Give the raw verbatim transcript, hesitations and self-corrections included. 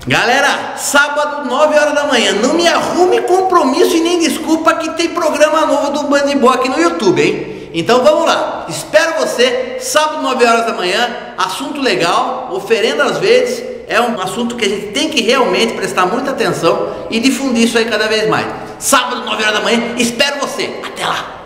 Galera, sábado, nove horas da manhã, não me arrume compromisso e nem desculpa que tem programa novo do Band Boa aqui no YouTube, hein? Então vamos lá, espero você, sábado, nove horas da manhã, assunto legal, oferendas verdes, é um assunto que a gente tem que realmente prestar muita atenção e difundir isso aí cada vez mais. Sábado, nove horas da manhã, espero você, até lá!